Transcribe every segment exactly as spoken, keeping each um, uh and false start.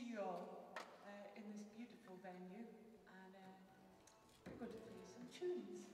see you all uh, in this beautiful venue, and uh, we're going to play some tunes.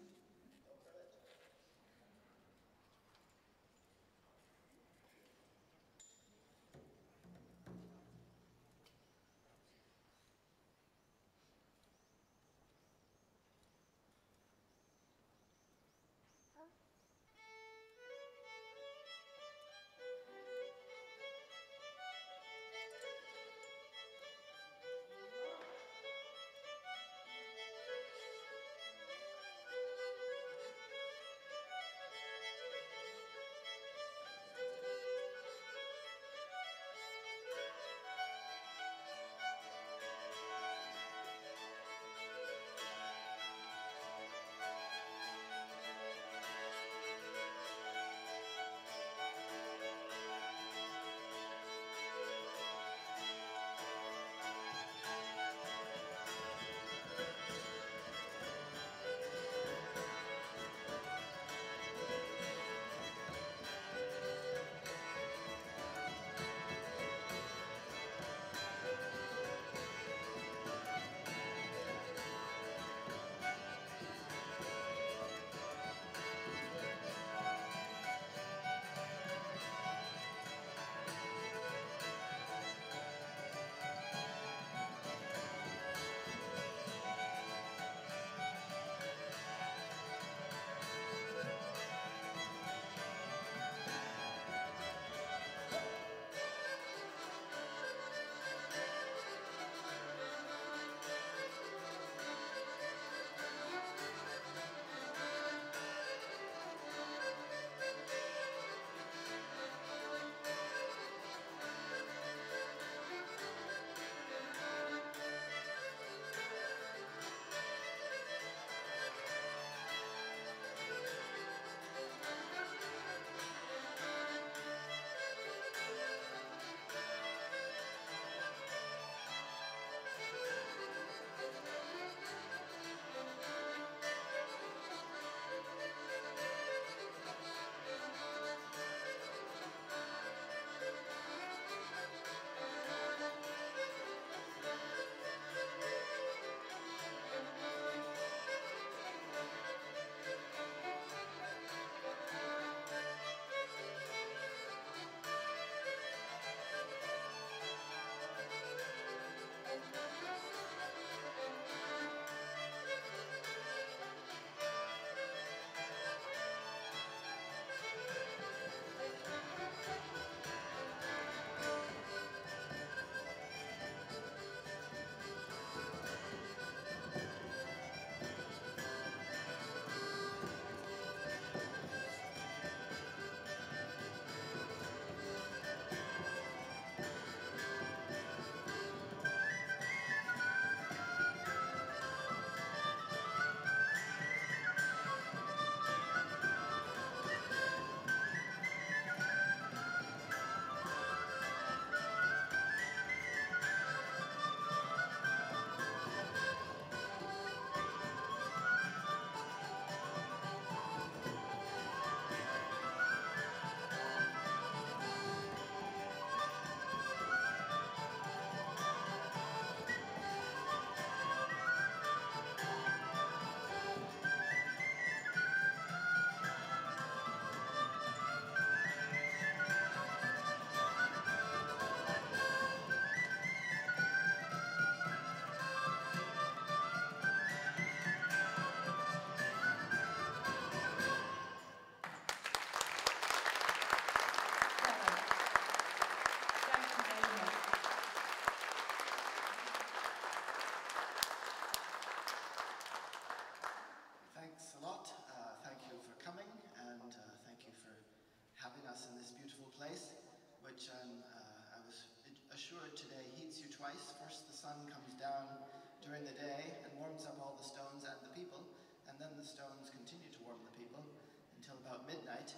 Thanks a lot. Uh, thank you for coming, and uh, thank you for having us in this beautiful place, which um, uh, I was assured today heats you twice. First, the sun comes down during the day and warms up all the stones and the people, and then the stones continue to warm the people until about midnight.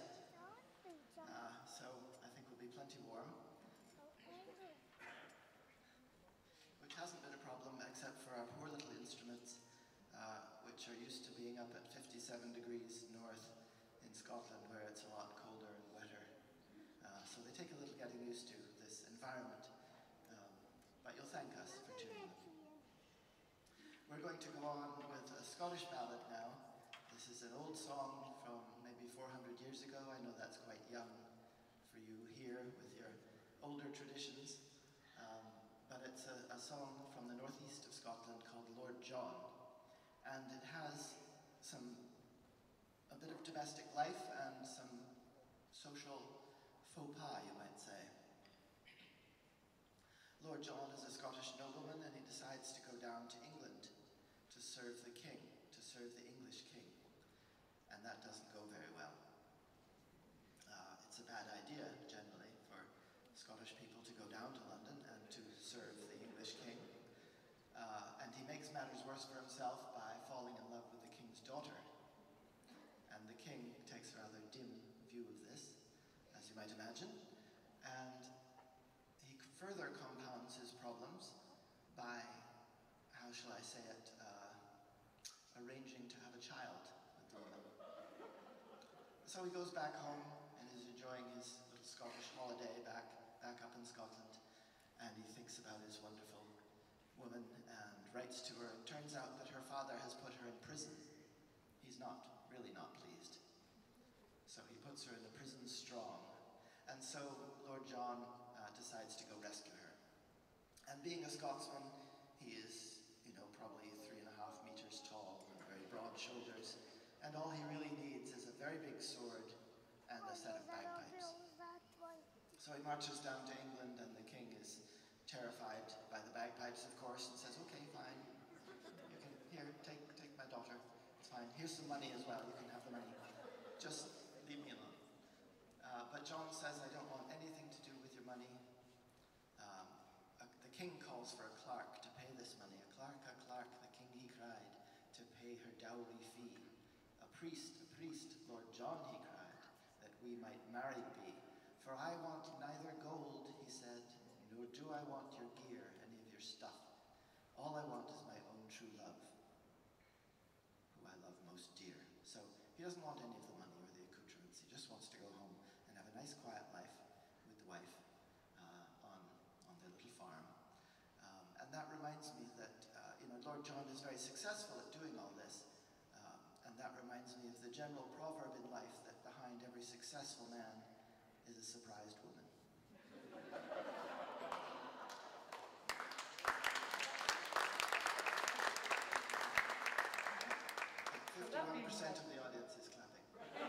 Uh, so I think we'll be plenty warm, which hasn't been a problem except for our poor little instruments, uh, which are used to being up at fifty-seven degrees north in Scotland, where it's a lot colder and wetter. Uh, so they take a little getting used to this environment, um, but you'll thank we're going to go on with a Scottish ballad now. This is an old song from maybe four hundred years ago. I know that's quite young for you here with your older traditions. Um, but it's a, a song from the northeast of Scotland called Lord John. And it has some, a bit of domestic life and some social faux pas, you might say. Lord John is a Scottish nobleman, and he decides to go down to England to serve the king, to serve the English king. And that doesn't go very well. Uh, it's a bad idea, generally, for Scottish people to go down to London and to serve the English king. Uh, and he makes matters worse for himself by falling in love with the king's daughter. And the king takes a rather dim view of this, as you might imagine. And he further compounds his problems by, how shall I say it, uh, arranging to have a child with the woman. So he goes back home and is enjoying his little Scottish holiday back, back up in Scotland, and he thinks about his wonderful woman and writes to her. It turns out that her father has put her in prison. He's not, really not pleased. So he puts her in the prison strong. And so Lord John uh, decides to go rescue her. And being a Scotsman, he is, you know, probably three and a half meters tall and very broad shoulders. And all he really needs is a very big sword and a set of bagpipes. So he marches down to England, and the king is terrified by the bagpipes, of course, and says, okay, fine. You can, here, take, take my daughter. It's fine. Here's some money as well. You can have the money. Just leave me alone. Uh, but John says, I don't want anything to do with your money. Um, uh, the king calls for a clerk to pay this money. A clerk, a clerk, the king he cried, to pay her dowry fee. A priest, a priest, Lord John he cried, that we might married be. For I want neither gold, he said, nor do I want your gear, any of your stuff. All I want is my own true love, who I love most dear. So he doesn't want any of the money or the accoutrements. He just wants to go home and have a nice quiet life with the wife uh, on, on their little farm. Um, and that reminds me that, uh, you know, Lord John is very successful at doing all this. Um, and that reminds me of the general proverb in life that behind every successful man is a surprised woman. fifty-one percent of the audience is clapping.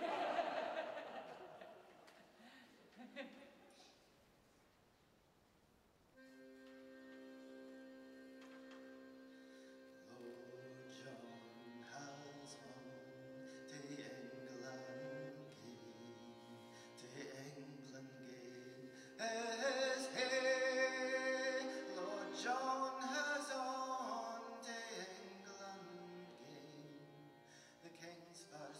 Lord John has won to England gain, to England gain. Hey, hey, Lord John has on to England gain. The king's but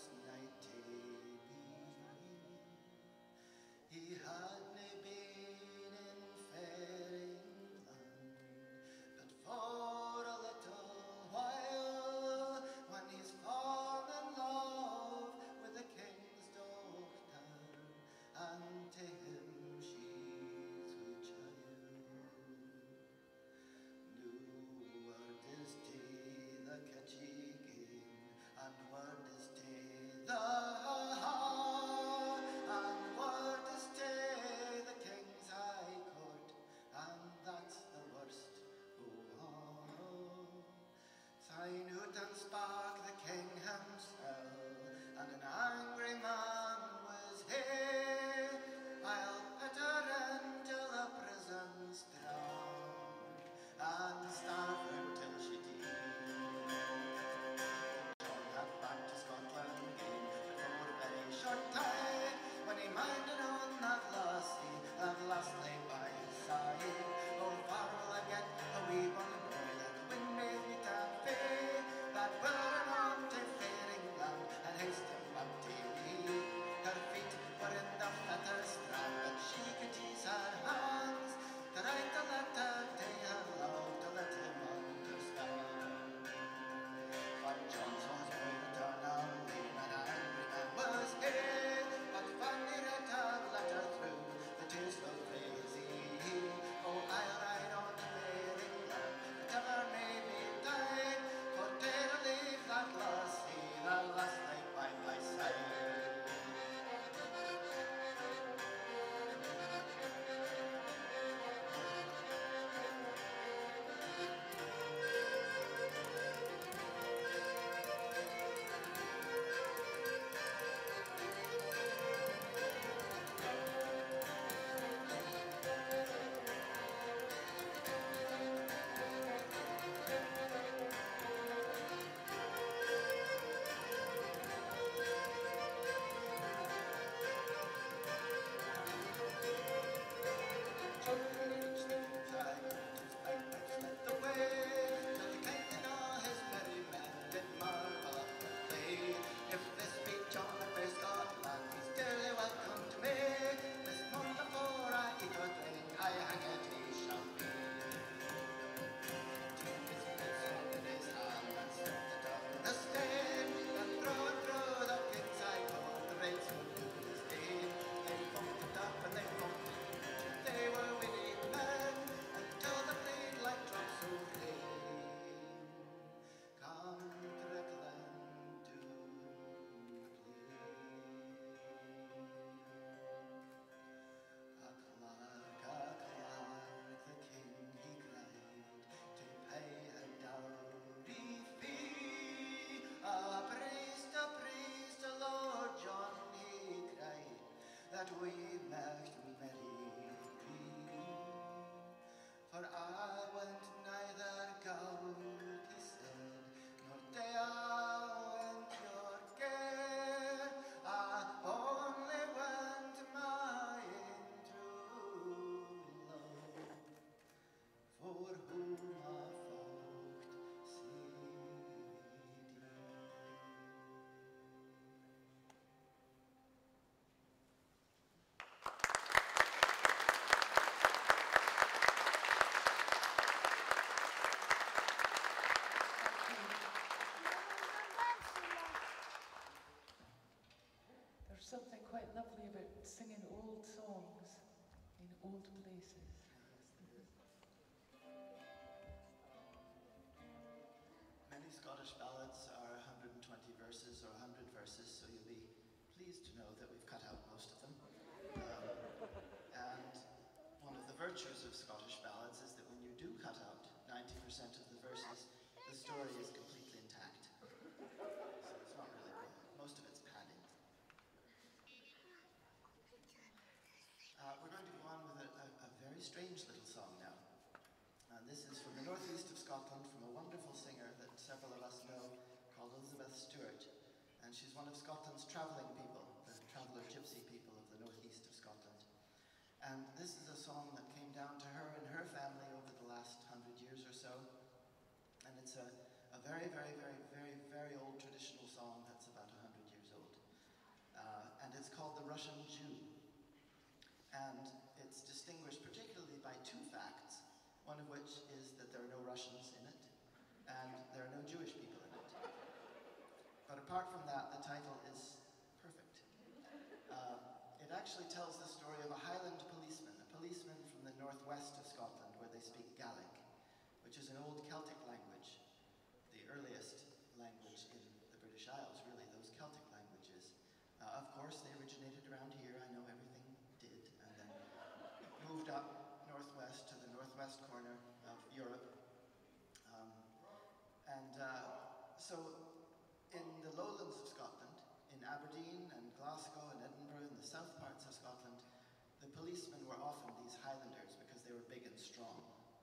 twenty verses or one hundred verses, so you'll be pleased to know that we've cut out most of them. Um, and one of the virtues of Scottish ballads is that when you do cut out ninety percent of the verses, the story is completely intact. So it's not really good. Most of it's padding. Uh, we're going to go on with a, a, a very strange little song now. And this is from the northeast of Scotland, from a wonderful singer that several of us know, called Elizabeth Stewart. And she's one of Scotland's travelling people, the traveller gypsy people of the northeast of Scotland. And this is a song that came down to her and her family over the last hundred years or so. And it's a, a very, very, very, very, very old traditional song that's about a hundred years old. Uh, and it's called The Russian Jew. And it's distinguished particularly by two facts, one of which is that there are no Russians in it, and there are no Jewish people in it. But apart from that, the title is perfect. Uh, it actually tells the story of a Highland policeman, a policeman from the northwest of Scotland, where they speak Gaelic, which is an old Celtic language, the earliest language in the British Isles, really, those Celtic languages. Uh, of course, they originated around here, I know everything did, and then moved up northwest to the northwest corner of Europe. Um, and uh, so in the lowlands of Scotland, in Aberdeen and Glasgow and Edinburgh and the south parts of Scotland, the policemen were often these Highlanders because they were big and strong.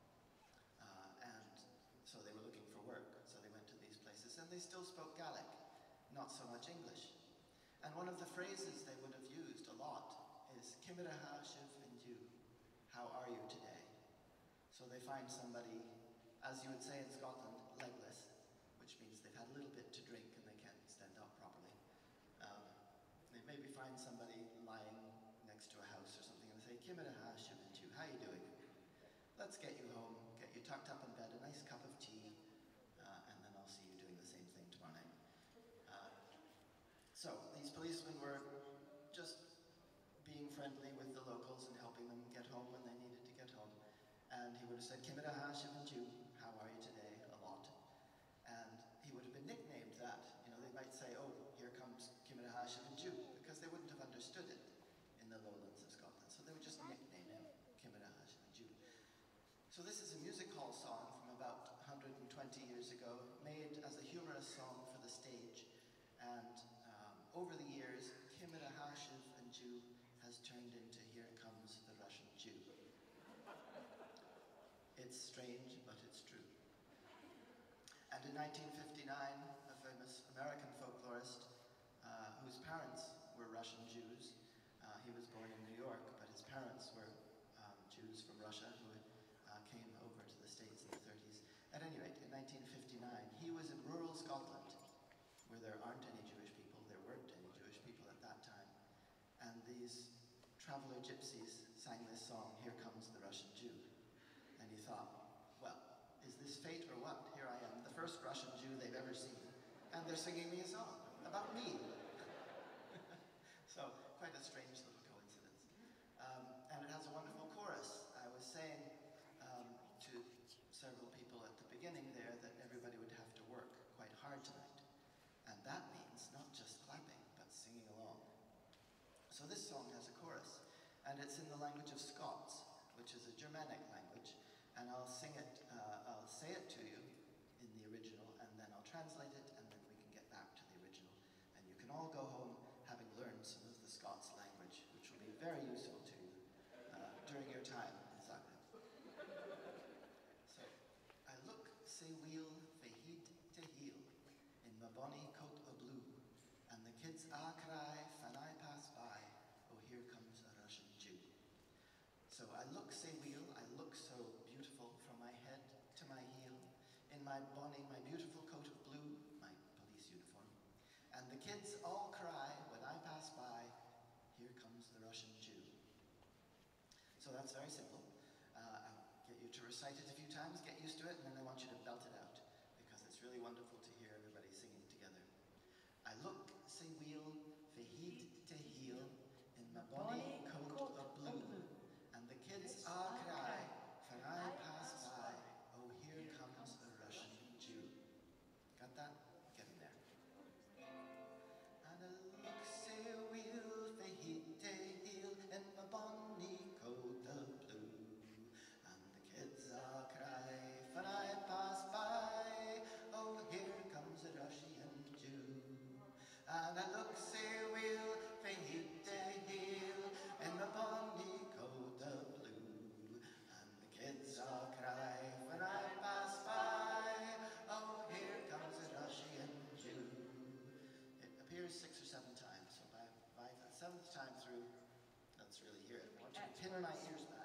Uh, and so they were looking for work, so they went to these places. And they still spoke Gaelic, not so much English. And one of the phrases they would have used a lot is Kimiraha Shiv and you. How are you today? So they find somebody, as you would say in Scotland, legless, which means they've had a little bit to drink and they can't stand up properly. Um, they maybe find somebody lying next to a house or something and they say, Kimiraha Shiv and you, how are you doing? Let's get you home, get you tucked up in bed, a nice cup of tea, uh, and then I'll see you doing the same thing tomorrow night. Uh, so these policemen were just being friendly with the locals and helping them get home when they needed to get home. And he would have said, Kimiraha Shiv and you, how are you today, a lot. And he would have been nicknamed that. You know, they might say, oh, here comes Kimiraha Shiv and you, because they wouldn't have understood it in the lowlands of Scotland. So they would just nickname him Kimiraha Shiv and you. So this is a music hall song from about one hundred twenty years ago, made as a humorous song for the stage. And um, over the years, Kimiraha Shiv and you has turned into Here Comes the Russian Jew. It's strange, but it's true. And in nineteen fifty-nine, a famous American folklorist, uh, whose parents were Russian Jews, uh, he was born in New York, but his parents were um, Jews from Russia who uh, came over to the States in the thirties. At any rate, in nineteen fifty-nine, he was in rural Scotland, where there aren't any Jewish people, there weren't any Jewish people at that time. And these traveller gypsies sang this song, Here Comes the Russian Jew. And he thought, well, is this fate or what? Here I am, the first Russian Jew they've ever seen. And they're singing me a song about me. So, quite a strange little coincidence. Um, and it has a wonderful chorus. I was saying um, to several people at the beginning there that everybody would have to work quite hard tonight. And that means not just clapping, but singing along. So this song has a chorus, and it's in the language of Scots, which is a Germanic language, and I'll sing it, uh, I'll say it to you in the original, and then I'll translate it, and then we can get back to the original. And you can all go home having learned some of the Scots language, which will be very useful to you uh, during your time in Zagreb. So, I look, say wheel, fae heed to heel, in my bonny coat o' blue, and the kids a cry, fan I pass by, oh here comes a Russian Jew. So I look, say wheel, I look so beautiful from my head to my heel, in my bonny, my beautiful coat of blue, my police uniform, and the kids all cry when I pass by, here comes the Russian Jew. So that's very simple. Uh, I'll get you to recite it a few times, get used to it, and then I want you to belt it out, because it's really wonderful to hear everybody singing together. I look, say wheel, fae heed to heel, in my bonny coat of blue, and the kids a cry, when I pass by, oh here comes a Russian Jew. Got that? Get in there. here six or seven times. So by, by the seventh time through, let's really hear it. I want you to pin my ears back.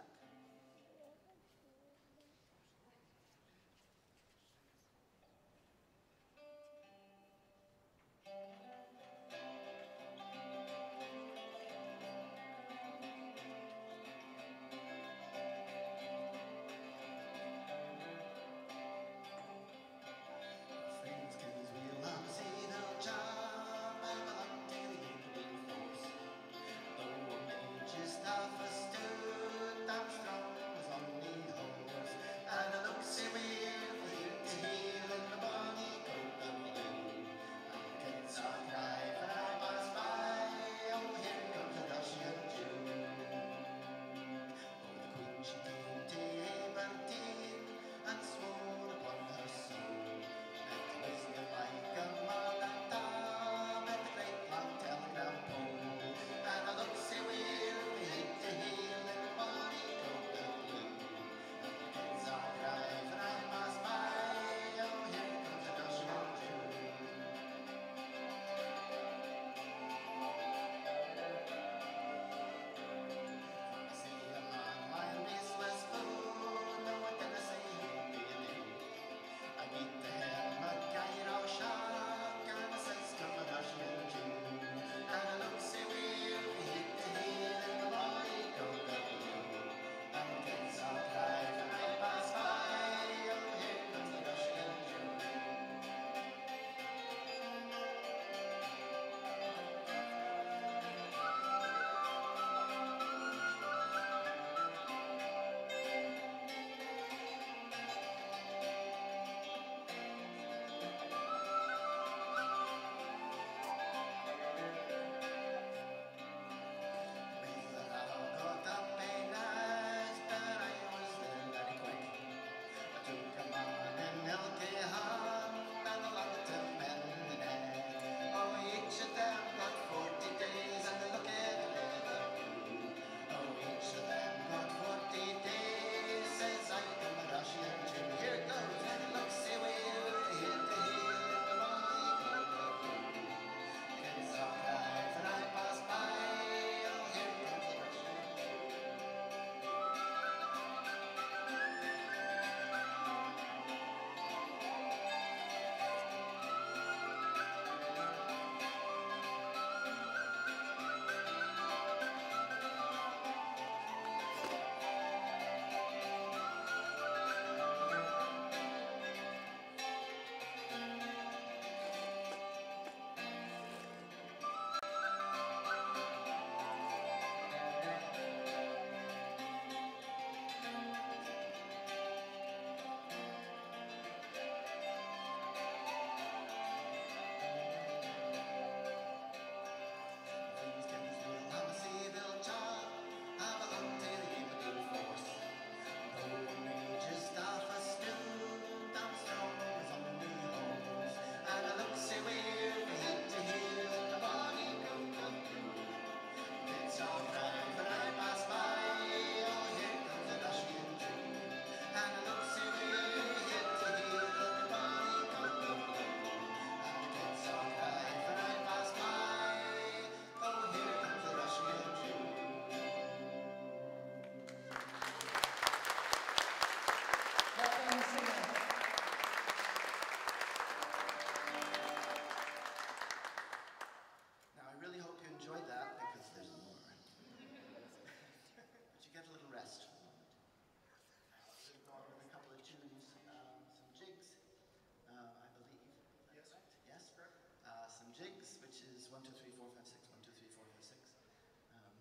Jigs, which is one, two, three, four, five, six, one, two, three, four, five, six. Um,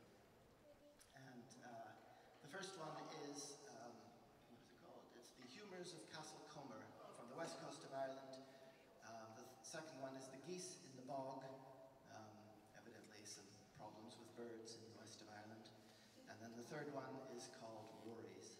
and uh, the first one is, um, what is it called? It's The Humours of Castle Comer from the west coast of Ireland. Um, the second one is The Geese in the Bog, um, evidently some problems with birds in the west of Ireland. And then the third one is called Worries.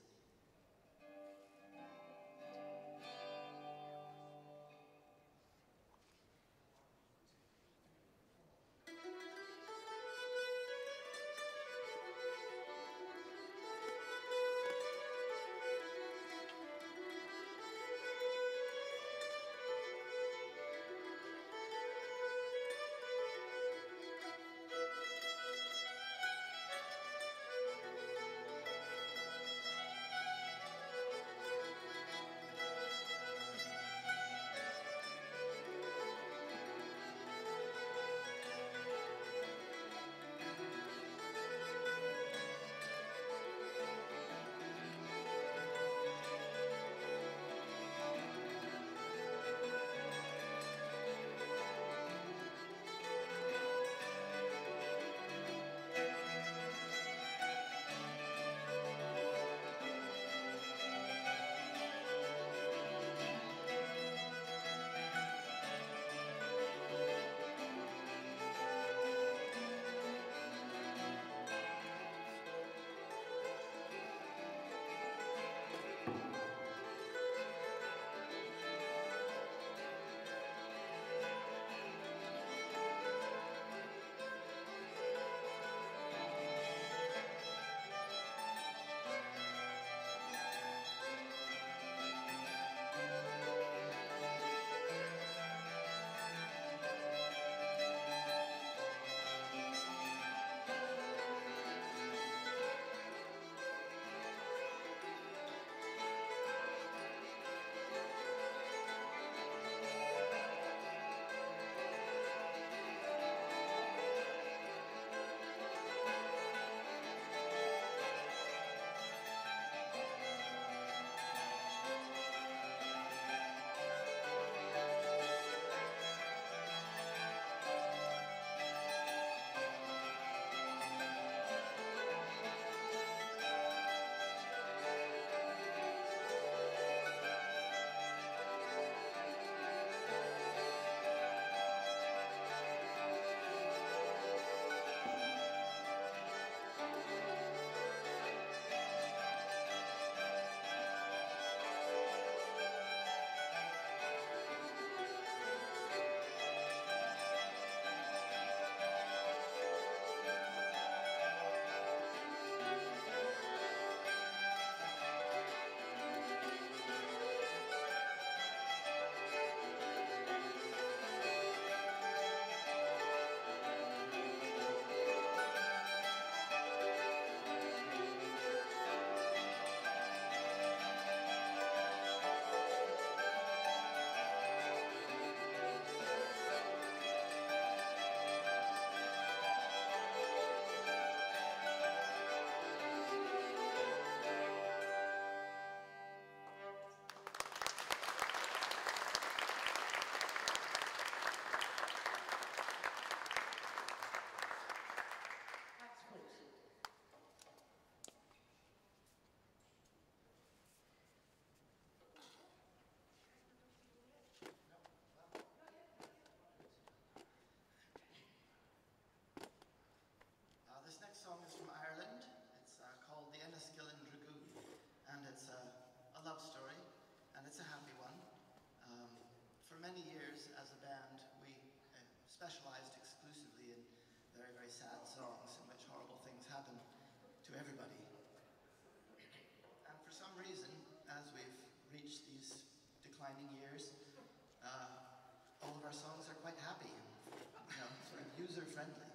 specialized exclusively in very, very sad songs in which horrible things happen to everybody. And for some reason, as we've reached these declining years, uh, all of our songs are quite happy and, you know, sort of user-friendly.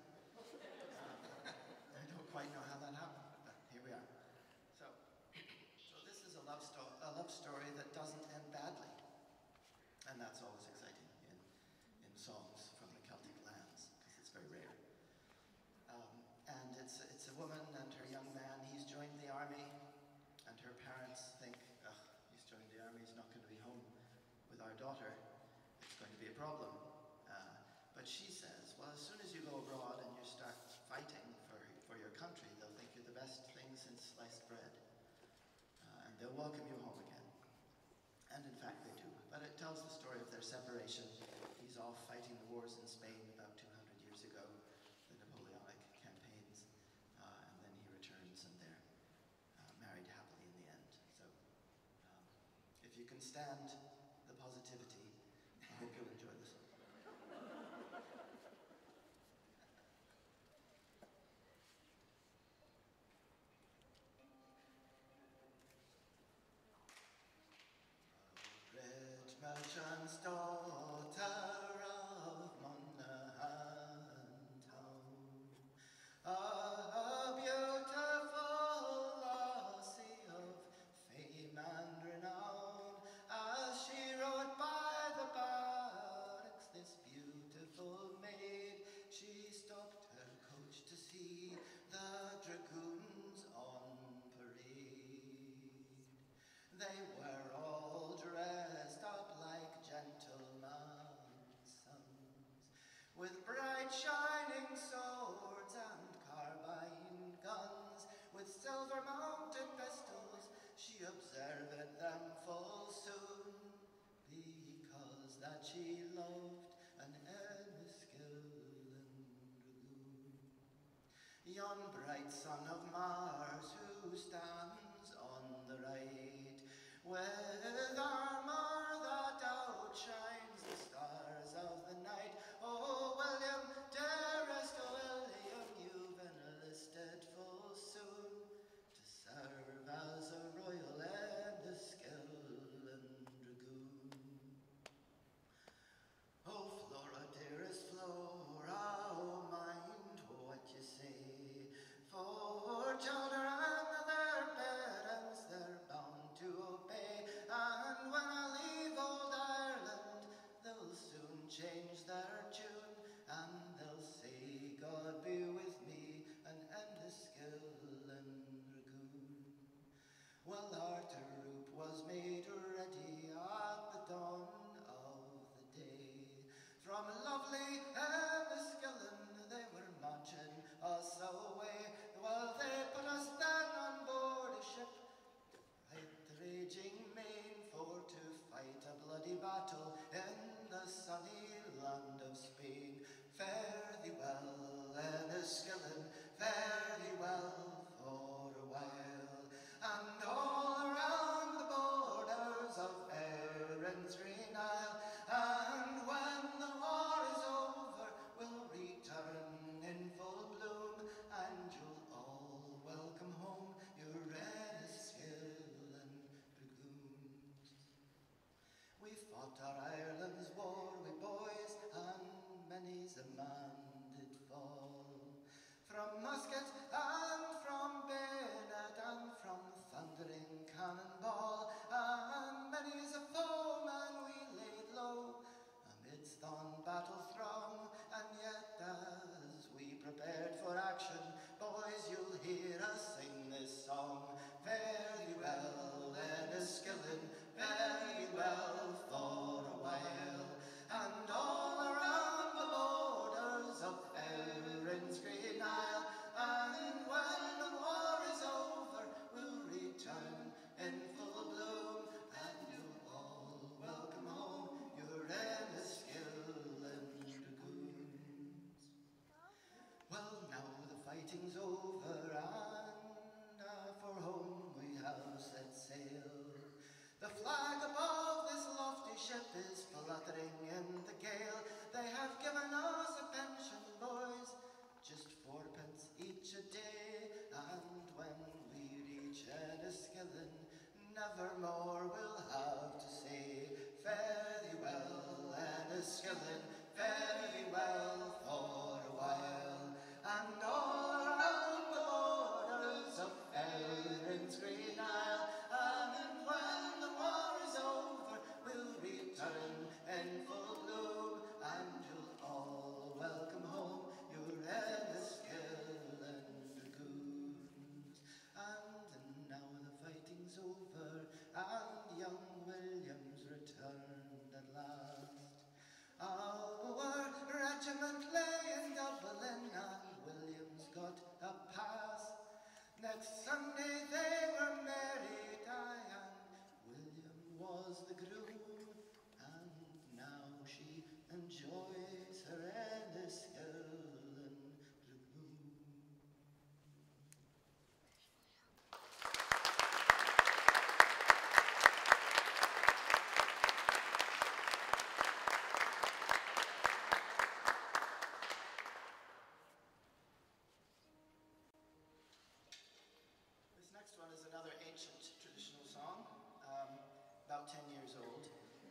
I don't quite know how that happened, but here we are. So, so this is a love, sto- a love story that doesn't end badly. And that's always exciting in, in songs from the Celtic lands, because it's very rare. Um, and it's, it's a woman and her young man. He's joined the army, and her parents think, ugh, he's joined the army, he's not going to be home with our daughter. It's going to be a problem. Uh, but she says, well, as soon as you go abroad and you start fighting for, for your country, they'll think you're the best thing since sliced bread. Uh, and they'll welcome you home again. And in fact they do. But it tells the story of their separation. He's off fighting the wars in Spain about two hundred years ago, the Napoleonic campaigns, uh, and then he returns and they're uh, married happily in the end. So um, if you can stand the positivity, I hope you'll enjoy this. Rich merchant's daughter of Monaghan town, a beautiful lassie of fame and renown, as she rode by the barracks, this beautiful maid, she stopped her coach to see the dragoons on parade. They were all dressed up like gentlemen's sons, with bright shining swords and carbine guns, with silver-mounted pistols. She observed them full soon, because that she loved an Enniskillen dragoon. Yon bright son of Mars, who stands on the right, with armour that outshines the stars of the night. Oh, William, dearest William, you've enlisted full soon to serve as a royal Enniskillen dragoon. Oh, Flora, dearest Flora, oh, mind what you say, for children and their parents, they're bound to obey, and when I leave nevermore will have to say fare thee well, Enniskillen, fare thee well for a while. And all around the borders of Erin's green isle, and when the war is over, we'll return in full bloom, and you'll all welcome home your Enniskillen dragoons. And now the fighting's over, and young William's returned at last. Our regiment lay in Dublin, and William's got a pass. Next Sunday they were married, aye, and William was the groom, and now she enjoys her Enniskillen dragoon. This next one is another ancient traditional song, um, about ten years old,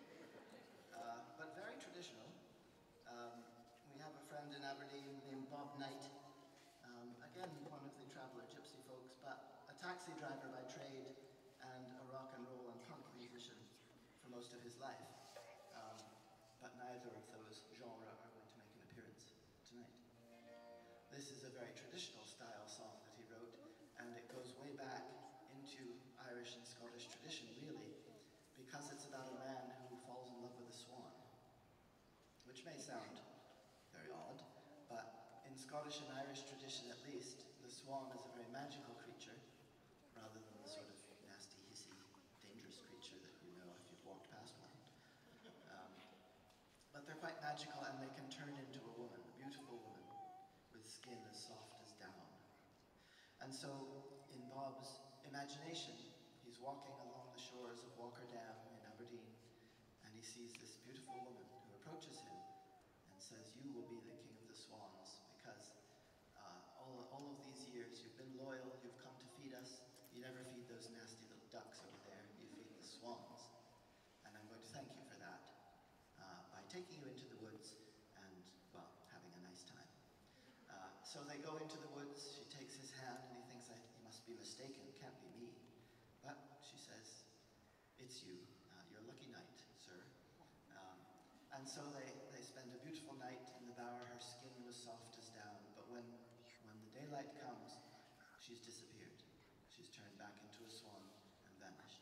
uh, but very traditional. Um, we have a friend in Aberdeen named Bob Knight, um, again one of the traveller gypsy folks, but a taxi driver by trade and a rock and roll and punk musician for most of his life. Um, but neither of those genres are going to make an appearance tonight. This is a very traditional style song that he wrote, and it goes way back into Irish and Scottish tradition, really, because it's about a man who falls in love with a swan, which may sound very odd, but in Scottish and Irish tradition at least, the swan is a very magical creature, rather than the sort of nasty, hissy, dangerous creature that you know if you've walked past one. Um, but they're quite magical, and they can turn into a woman, a beautiful woman, with skin as soft as down. And so, in Bob's imagination, he's walking along the shores of Walker Dam in Aberdeen, and he sees this beautiful woman who approaches him and says, "You will be the king of the swans, because uh, all, all of these years you've been loyal, you've come to feed us, you never feed those nasty little ducks over there, you feed the swans. And I'm going to thank you for that uh, by taking you into the woods and, well, having a nice time." Uh, so they go into the woods, she takes his hand, and he thinks, I, he must be mistaken, it can't be me. But she says, "It's you, uh, you're a lucky night, sir." Um, and so they, they spend a beautiful night in the bower. Her skin was soft as down, but when, when the daylight comes, she's disappeared. She's turned back into a swan and vanished.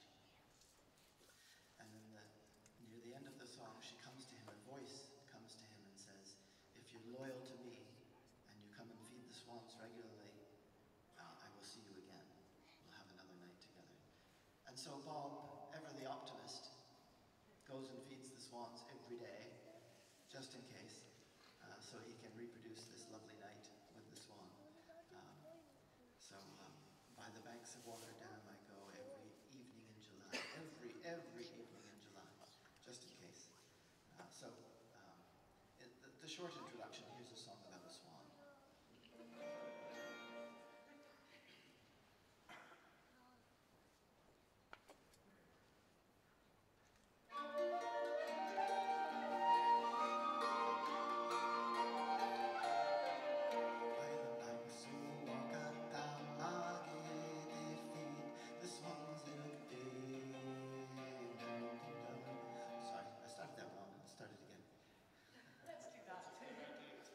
And then the, near the end of the song, she comes to him, her voice comes to him and says, "If you're loyal to me, and you come and feed the swans regularly, uh, I will see you again. We'll have another night together." And so Bob, ever the optimist, goes and feeds the swans every day, just in case, uh, so he can reproduce this lovely night with the swan. Um, so um, by the banks of Walker Dam I go every evening in July, every, every evening in July, just in case. Uh, so um, it, the, the short introduction, here's a song about a swan. Let's do that too.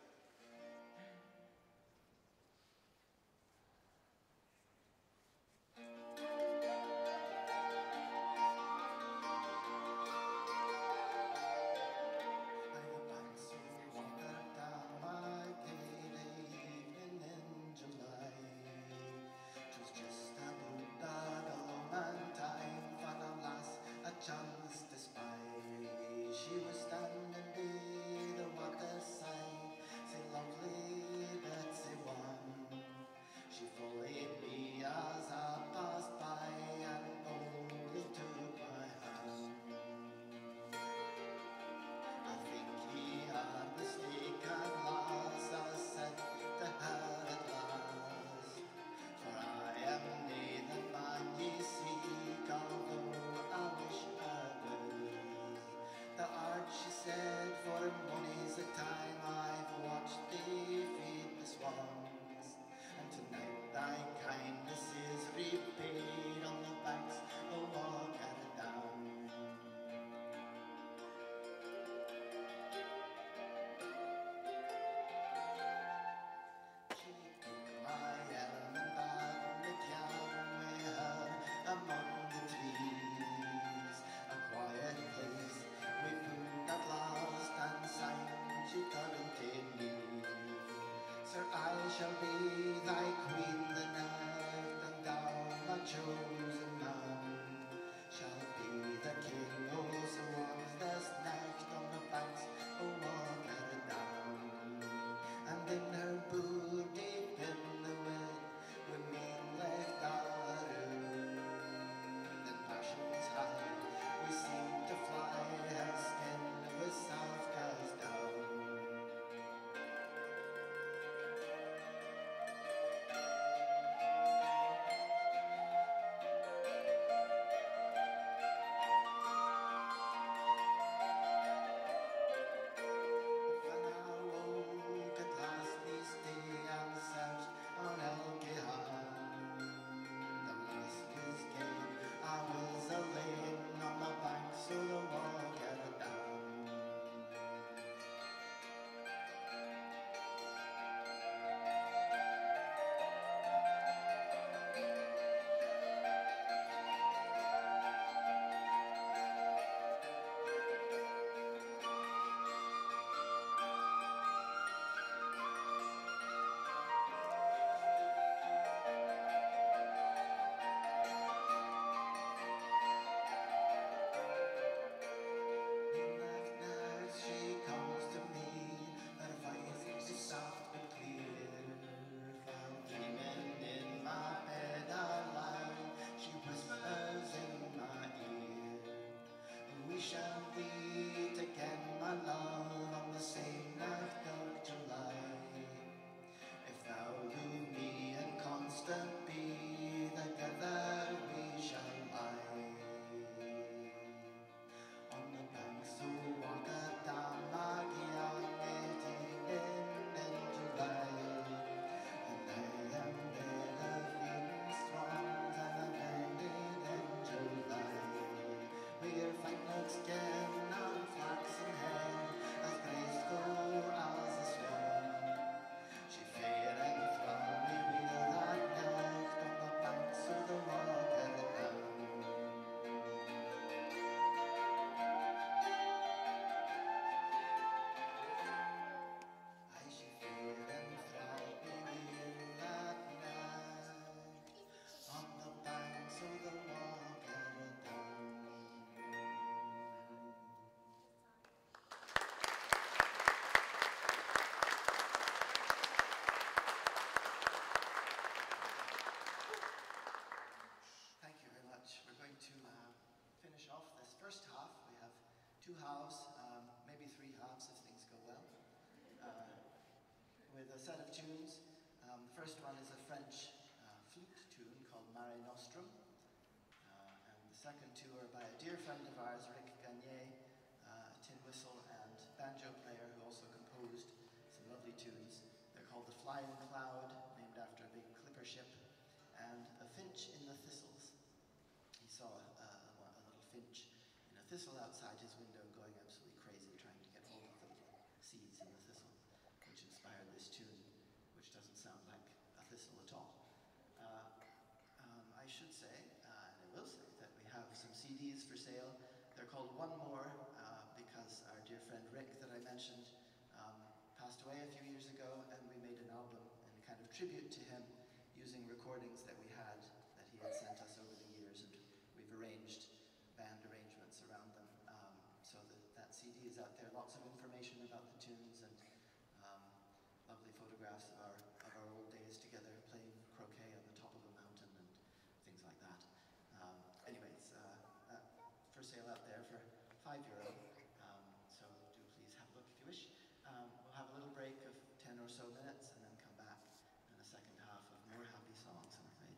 set of tunes. Um, the first one is a French uh, flute tune called Mare Nostrum. Uh, and the second two are by a dear friend of ours, Rick Gagné, uh, a tin whistle and banjo player who also composed some lovely tunes. They're called The Flying Cloud, named after a big clipper ship, and A Finch in the Thistles. He saw a, a, a little finch in a thistle outside his window going absolutely crazy trying to get hold of the seeds in the thistle, which inspired this tune, which doesn't sound like a thistle at all. Uh, um, I should say, uh, and I will say, that we have some C Ds for sale. They're called One More uh, because our dear friend Rick that I mentioned um, passed away a few years ago, and we made an album in kind of tribute to him using recordings that we had that he had sent us over the years, and we've arranged band arrangements around them. Um, so that, that C D is out there, lots of information about the tunes and um, lovely photographs of our, of our old days together playing croquet on the top of a mountain and things like that. Um, anyways, uh, uh, for sale out there for five euro. Um, so do please have a look if you wish. Um, we'll have a little break of ten or so minutes and then come back in the second half of more happy songs, I'm afraid.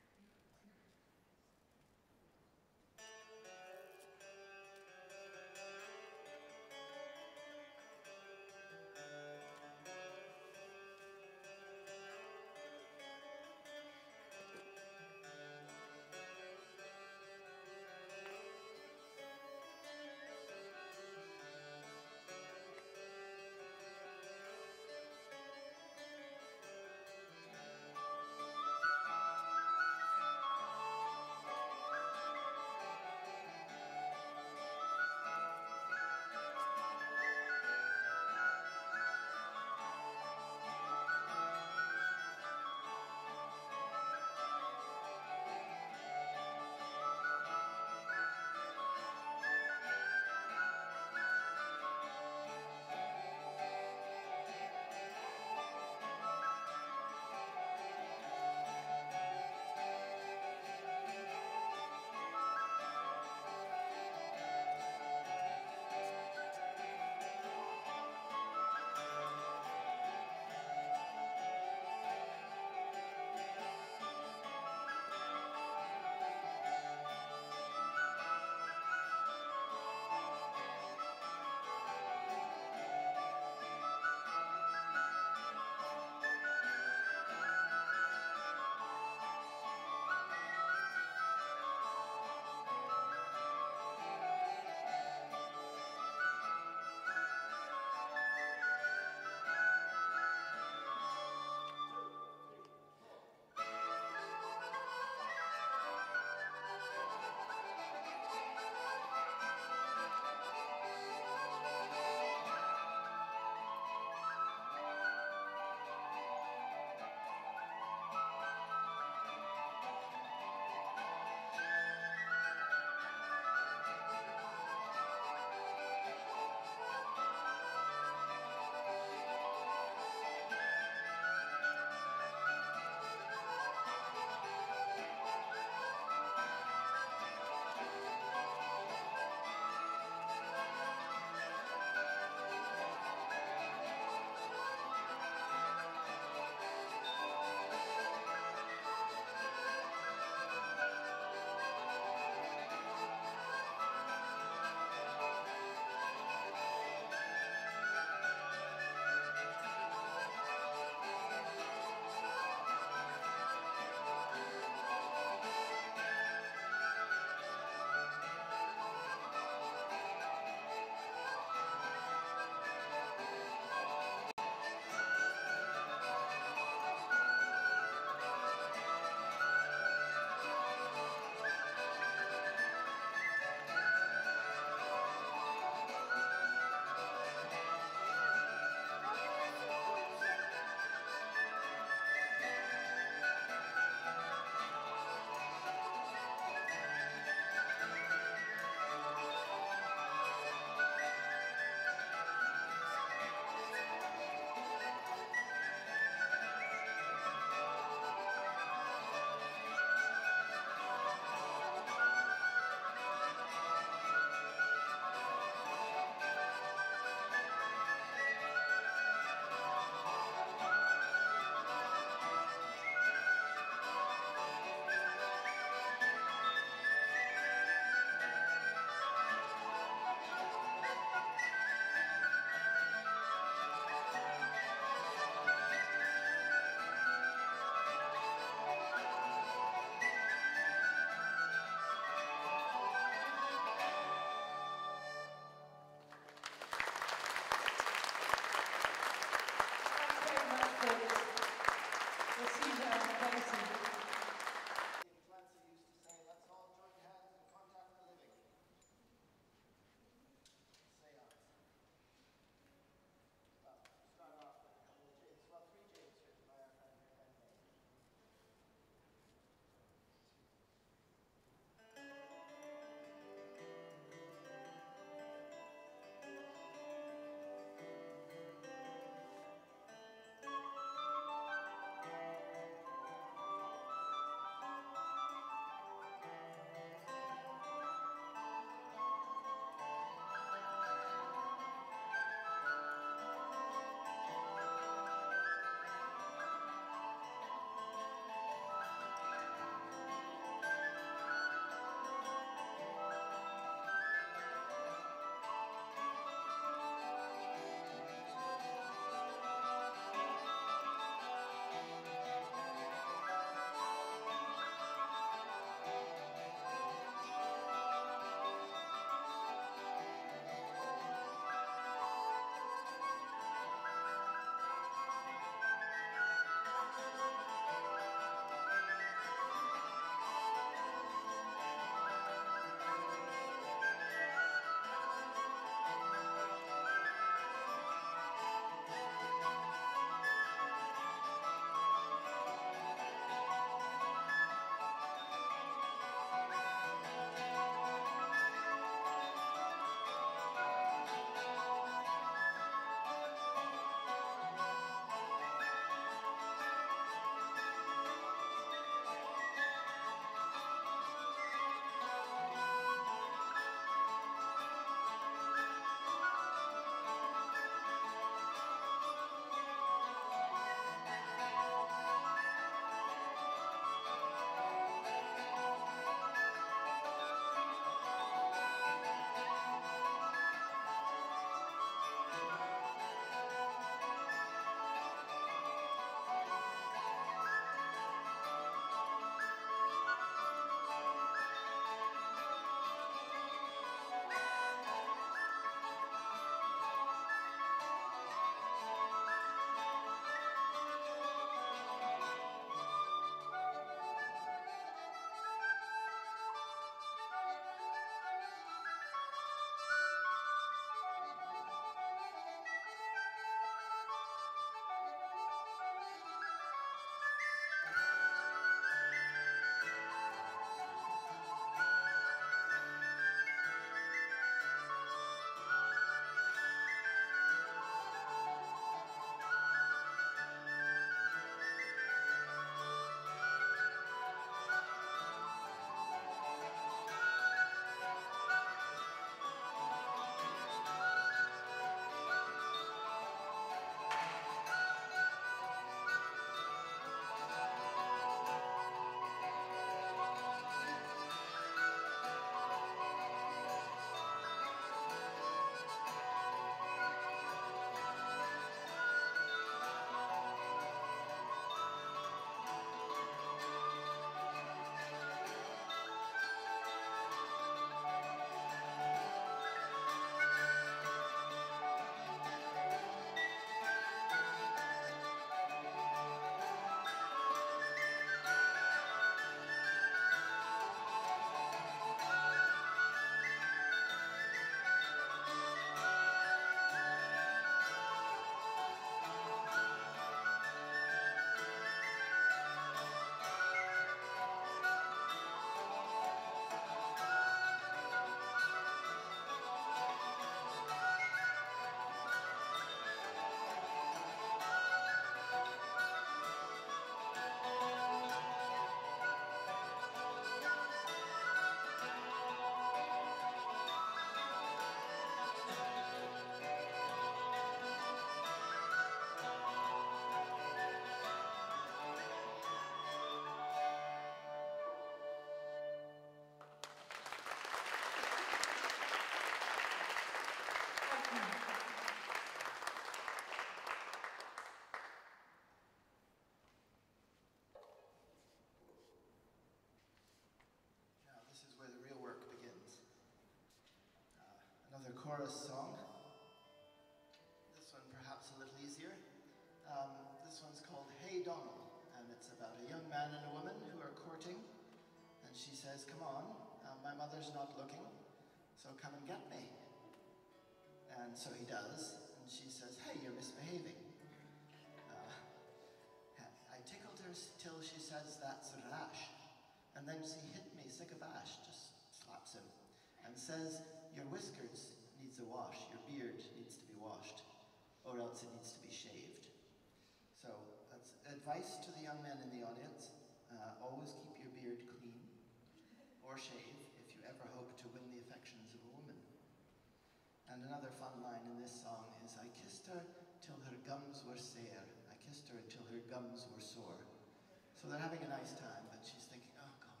chorus song. This one perhaps a little easier. Um, this one's called Hey Donald, and it's about a young man and a woman who are courting, and she says, come on, uh, my mother's not looking, so come and get me. And so he does, and she says, hey, you're misbehaving. Uh, I tickled her till she says that's rash, and then she hit me sick abash, just slaps him, and says, your whiskers needs a wash, your beard needs to be washed, or else it needs to be shaved. So that's advice to the young men in the audience. Uh, always keep your beard clean, or shave, if you ever hope to win the affections of a woman. And another fun line in this song is, I kissed her till her gums were sere. I kissed her until her gums were sore. So they're having a nice time, but she's thinking, oh God.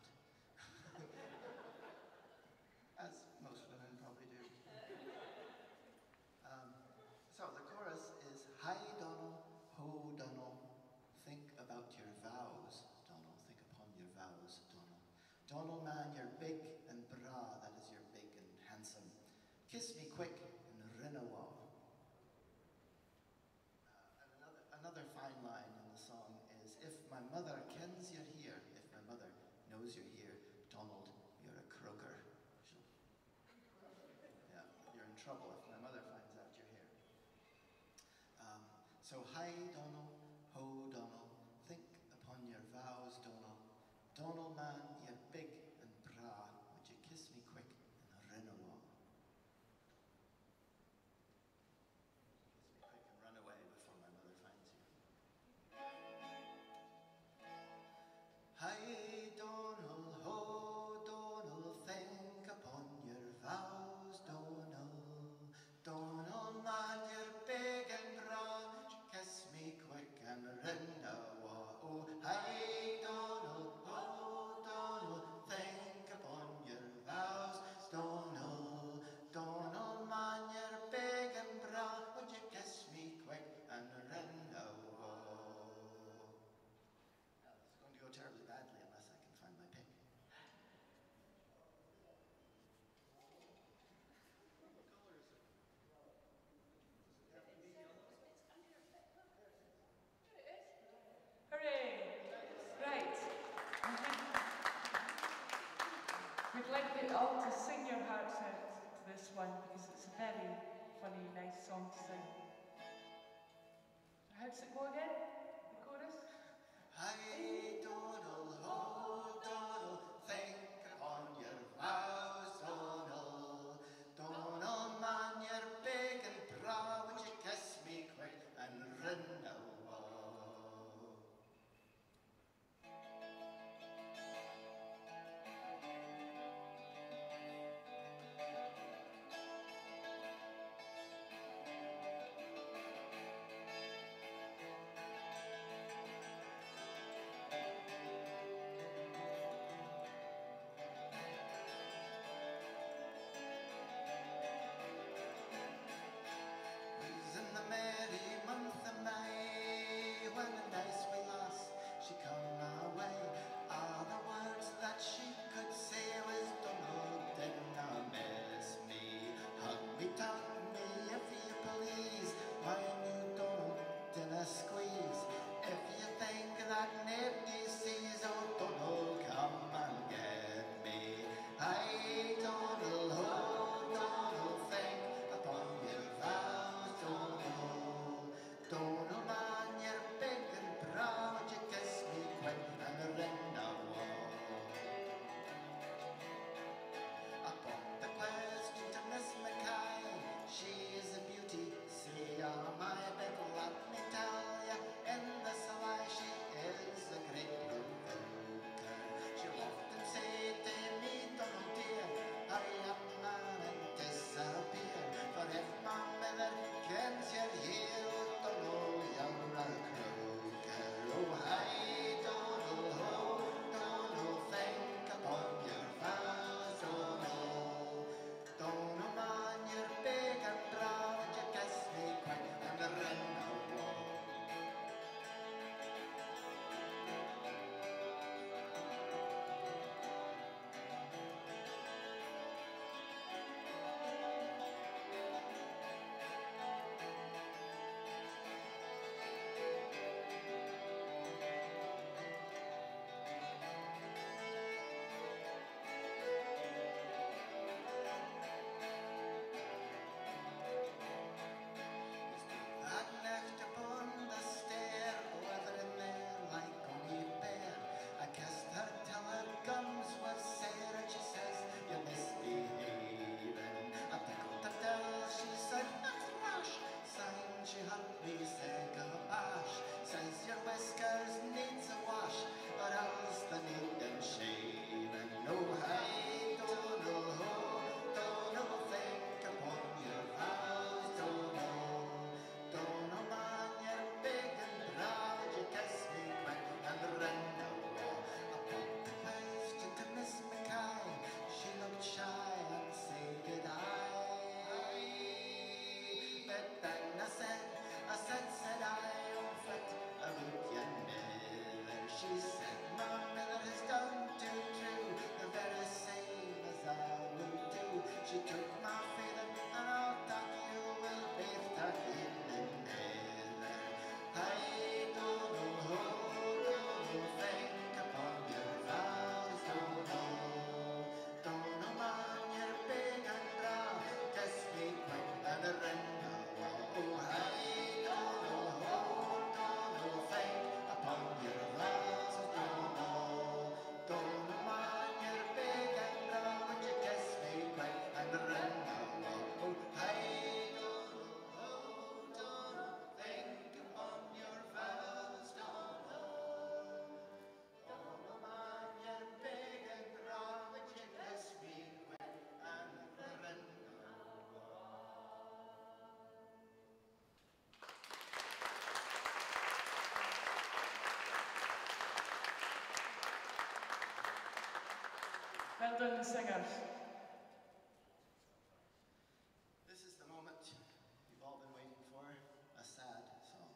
As most women probably do. Um, so the chorus is, hi Donald, ho Donald, think about your vows, Donald, think upon your vows, Donald. Donald man, you're big and bra, that is you're big and handsome. Kiss me quick and rinnawa. Uh, and another, another fine line in the song is, if my mother kens you're here, if my mother knows you're here, Donald, you're a croaker. Yeah, you're in trouble if my mother finds out you're here. Um, so hi Donald, ho Donald, think upon your vows, Donald. Donald man, you're big and bra, would you kiss me quick and rinnawa? Kiss me quick and run away before my mother finds you. Hi Donald, ho Donald, think upon your vows, Donald. Donald man, you're big and broad, kiss me quick and rinnawa. Oh, hi Donald, ho Donald, think upon your vows, Donald. Donald man, you're big and broad, would you kiss me quick and rinnawa? It's going to go terribly badly unless I can find my pick. Hooray! Right. We'd like you all to sing your hearts out to this one because it's a very funny, nice song to sing. How does it go again? The chorus? Hi Donald, ho Donald, think upon your vows, Donald. Donald man, you're big and proud, would you kiss me quick and rinnawa? She took my feather and I'll tuck you will be stuck in the nether. I don't know how, don't know think upon your vows, don't know. Don't know man, you're big and brown, kiss me quick and a ring a wow. Oh, I don't know how, don't know think upon your vows, don't know. Don't know man, you're big and brown, would you kiss me quick and a ring a wow. Oh, I don't know how, don't know think upon your vows, don't know. Don't know man, you're big and brown, would you kiss me quick and a ring a wow. Well done, singers. This is the moment you've all been waiting for, a sad song.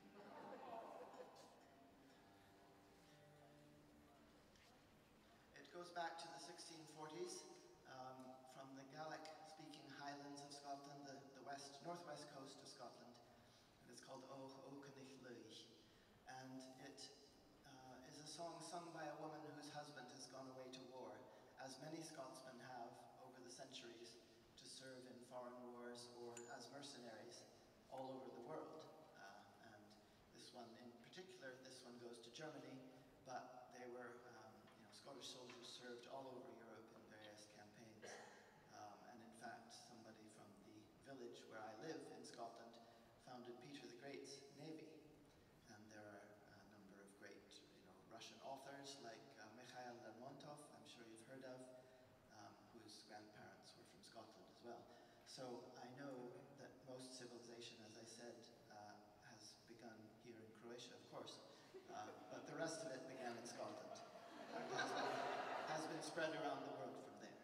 It goes back to the sixteen forties, um, from the Gaelic-speaking Highlands of Scotland, the, the west, northwest coast of Scotland. And it's called O O Cynich Luich. And it uh, is a song sung by a woman whose husband has gone away to war, as many Scotsmen have over the centuries, to serve in foreign wars or as mercenaries all over the world. Uh, and this one in particular, this one goes to Germany, but they were, um, you know, Scottish soldiers served all over Europe in various campaigns. Um, and in fact, somebody from the village where I live in Scotland founded Peter the Great's navy. And there are a number of great, you know, Russian authors like uh, Mikhail Lermontov, I'm sure you've heard of, um, whose grandparents were from Scotland as well. So I know that most civilization, as I said, uh, has begun here in Croatia, of course, uh, but the rest of it began in Scotland and has been, has been spread around the world from there.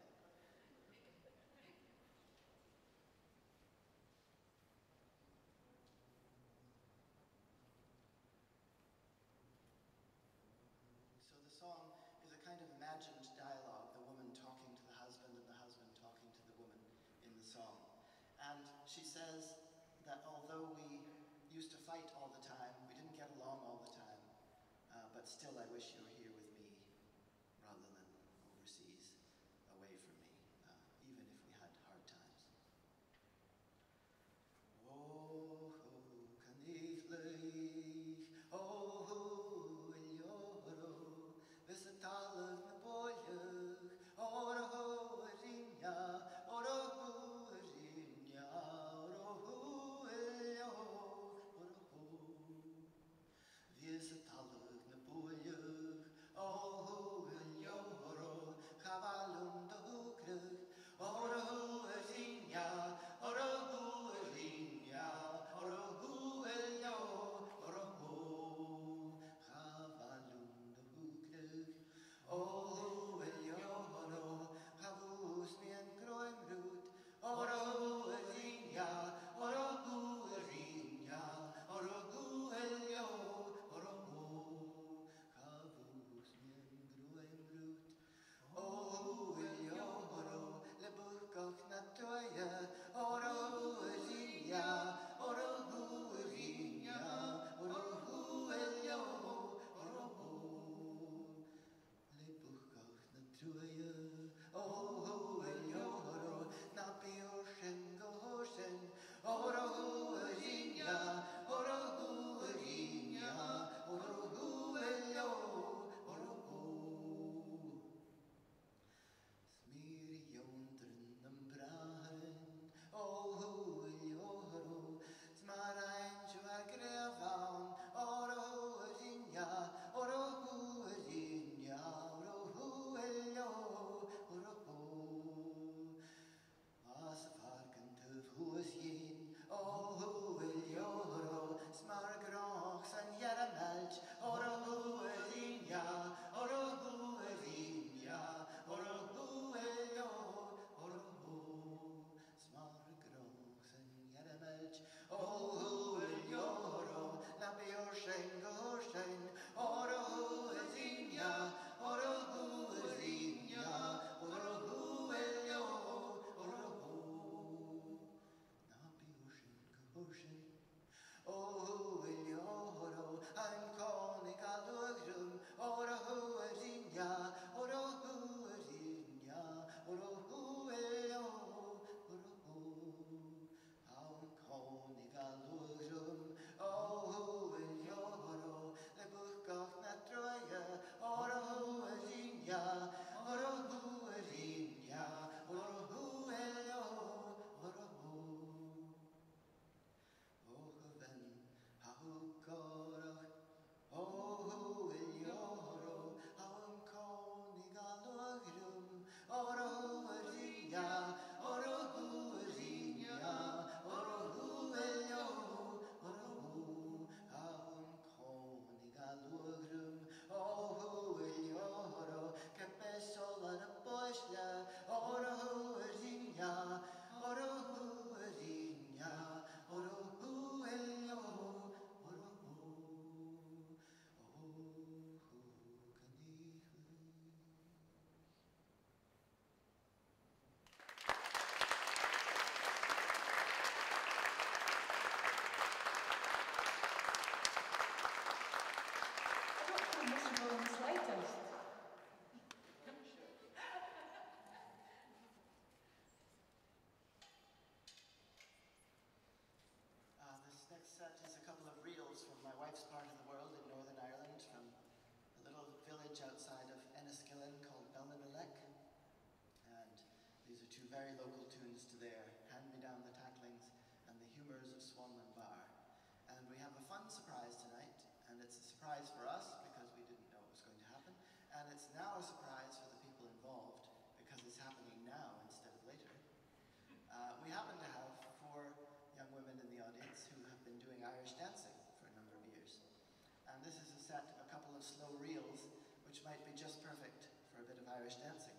So the song is a kind of imagined dialogue, the woman talking to the husband and the husband talking to the woman in the song. And she says that although we used to fight all the time, we didn't get along all the time, uh, but still I wish you were here with me rather than overseas, away from me, uh, even if we had hard times. Oh, Cynich Luich, oh, Iljoro, vis y talydd na boiach, o'r hwyrinia, o'r hwyrinia, o'r hwylio, o'r hw. Vis y talydd na boiach, very local tunes to their Hand Me Down the Tacklings and the Humours of Swanland Bar. And we have a fun surprise tonight, and it's a surprise for us because we didn't know it was going to happen, and it's now a surprise for the people involved because it's happening now instead of later. Uh, we happen to have four young women in the audience who have been doing Irish dancing for a number of years. And this is a set of a couple of slow reels which might be just perfect for a bit of Irish dancing.